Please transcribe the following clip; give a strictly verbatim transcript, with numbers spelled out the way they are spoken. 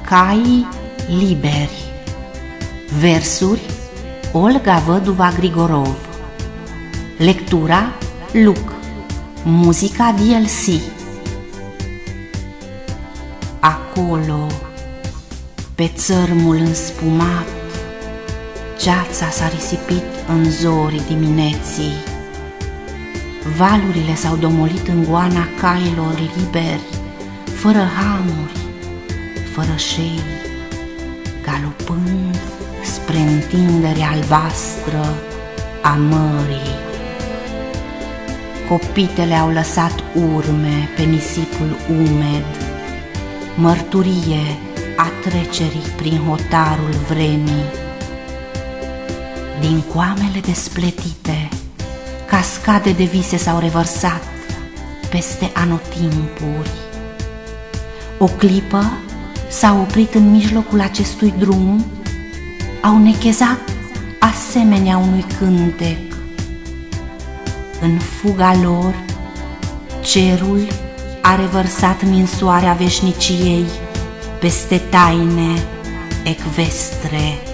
Caii liberi. Versuri Olga Văduva Grigorov. Lectura Luc. Muzica D L C. Acolo, pe țărmul înspumat, ceața s-a risipit în zorii dimineții. Valurile s-au domolit în goana cailor liberi, fără hamuri, fără șei, galopând spre întinderea albastră a mării. Copitele au lăsat urme pe nisipul umed, mărturie a trecerii prin hotarul vremii. Din coamele despletite, cascade de vise s-au revărsat peste anotimpuri. O clipă s-au oprit în mijlocul acestui drum, au nechezat asemenea unui cântec. În fuga lor, cerul a revărsat ninsoarea veșniciei peste taine ecvestre.